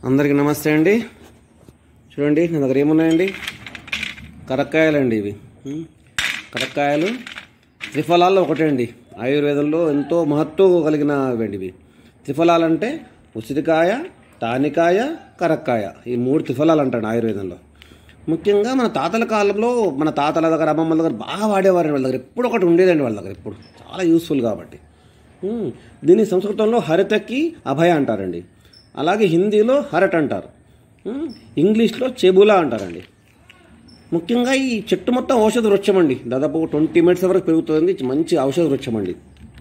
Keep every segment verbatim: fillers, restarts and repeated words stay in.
అందరికీ నమస్తే అండి. చూడండి నా దగ్గర ఏమున్నాయండి, కరక్కాయలండి. ఇవి కరక్కాయలు త్రిఫలాల్లో ఒకటే అండి. ఆయుర్వేదంలో ఎంతో మహత్వం కలిగినవండి ఇవి. త్రిఫలాలు అంటే ఉసిరికాయ, తానికాయ, కరక్కాయ, ఈ మూడు త్రిఫలాలు అంటాడు ఆయుర్వేదంలో. ముఖ్యంగా మన తాతల కాలంలో మన తాతల దగ్గర అమ్మమ్మల దగ్గర బాగా వాడేవారండి. వాళ్ళ దగ్గర ఎప్పుడు ఒకటి ఉండేదండి, వాళ్ళ దగ్గర ఎప్పుడు చాలా యూస్ఫుల్ కాబట్టి. దీన్ని సంస్కృతంలో హరితకి అభయ అంటారండి. అలాగే హిందీలో హరట్ అంటారు, ఇంగ్లీష్లో చెబులా అంటారండి. ముఖ్యంగా ఈ చెట్టు మొత్తం ఔషధ వృక్షం అండి. దాదాపు ట్వంటీ మినిట్స్ వరకు పెరుగుతుంది, మంచి ఔషధ వృక్షం అండి.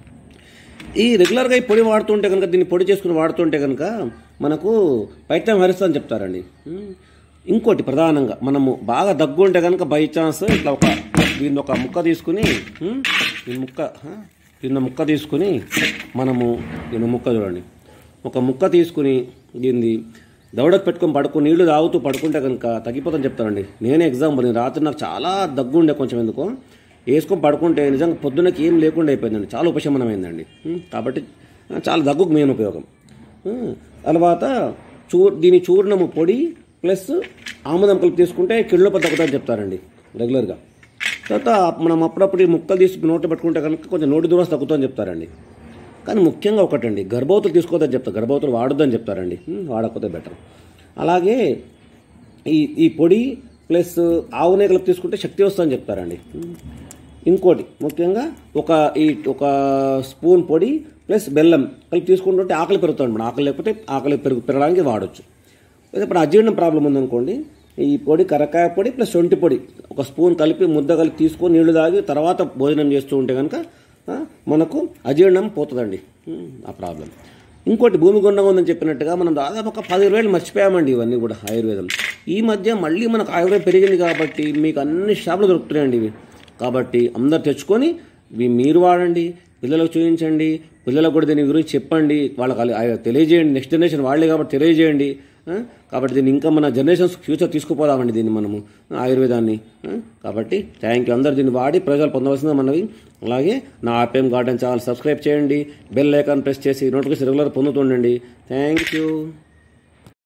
ఈ రెగ్యులర్గా ఈ పొడి వాడుతుంటే కనుక, దీన్ని పొడి చేసుకుని వాడుతుంటే కనుక మనకు పైత్యం హరిస్తుందని చెప్తారండి. ఇంకోటి ప్రధానంగా మనము బాగా దగ్గు ఉంటే కనుక బై ఛాన్స్ ఇట్లా ఒక దీన్ని ఒక ముక్క తీసుకుని ఈ ముక్క దీన్ని ముక్క తీసుకుని మనము దీన్ని ముక్క చూడండి ఒక ముక్క తీసుకుని దీన్ని దవడకు పెట్టుకొని పడుకుని నీళ్లు తాగుతూ పడుకుంటే కనుక తగ్గిపోతుందని చెప్తానండి. నేనే ఎగ్జాంపుల్, నేను రాత్రి నాకు చాలా దగ్గు ఉండే, కొంచెం ఎందుకో వేసుకొని పడుకుంటే నిజంగా పొద్దున్నకి ఏం లేకుండా అయిపోయిందండి, చాలా ఉపశమనమైందండి. కాబట్టి చాలా దగ్గుకు మెయిన్ ఉపయోగం. తర్వాత చూ దీని చూర్ణము పొడి ప్లస్ ఆముదం కలిపి తీసుకుంటే కిళ్ళొప్ప తగ్గుతుందని చెప్తారండి రెగ్యులర్గా. తర్వాత మనం అప్పుడప్పుడు ఈ ముక్కలు తీసి నోట్లో పెట్టుకుంటే కనుక కొంచెం నోటి దురద తగ్గుతుందని చెప్తారండి. కానీ ముఖ్యంగా ఒకటండి, గర్భవతులు తీసుకోవద్దని చెప్తారు, గర్భవతులు వాడొద్దని చెప్తారండి, వాడకపోతే బెటర్. అలాగే ఈ ఈ పొడి ప్లస్ ఆవు నెయ్యి కలిపి తీసుకుంటే శక్తి వస్తుందని చెప్తారండి. ఇంకోటి ముఖ్యంగా ఒక ఈ ఒక స్పూన్ పొడి ప్లస్ బెల్లం కలిపి తీసుకుంటుంటే ఆకలి పెరుగుతుంది. మన ఆకలి లేకపోతే ఆకలి పెరుగు పెరగడానికి వాడచ్చు. ఇప్పుడు అజీర్ణం ప్రాబ్లం ఉందనుకోండి, ఈ పొడి కరక్కాయ పొడి ప్లస్ శొంఠి పొడి ఒక స్పూన్ కలిపి ముద్ద కలిపి తీసుకొని నీళ్లు తాగి తర్వాత భోజనం చేస్తూ ఉంటే కనుక మనకు అజీర్ణం పోతుందండి ఆ ప్రాబ్లం. ఇంకోటి భూమి గుండంగా ఉందని చెప్పినట్టుగా మనం దాదాపు ఒక పది వేలు మర్చిపోయామండి ఇవన్నీ కూడా ఆయుర్వేదం. ఈ మధ్య మళ్ళీ మనకు ఆయుర్వేదం పెరిగింది కాబట్టి మీకు అన్ని షాపులు దొరుకుతున్నాయండి ఇవి. కాబట్టి అందరు తెచ్చుకొని ఇవి మీరు వాడండి, పిల్లలకు చూపించండి, పిల్లలకు కూడా దీని గురించి చెప్పండి, వాళ్ళకి తెలియజేయండి. నెక్స్ట్ జనరేషన్ వాళ్ళే కాబట్టి తెలియజేయండి. కాబట్టి దీన్ని ఇంకా మన జనరేషన్స్ ఫ్యూచర్ తీసుకుపోదామండి దీన్ని మనము ఆయుర్వేదాన్ని. కాబట్టి థ్యాంక్ యూ. అందరు దీన్ని వాడి ప్రయోజనాలు పొందవలసిందే మనవి. అలాగే నా ఆర్పిఎం గార్డెన్ ఛానల్ సబ్స్క్రైబ్ చేయండి, బెల్ ఐకాన్ ప్రెస్ చేసి నోటిఫికేషన్ రెగ్యులర్ పొందుతుండండి. Thank you.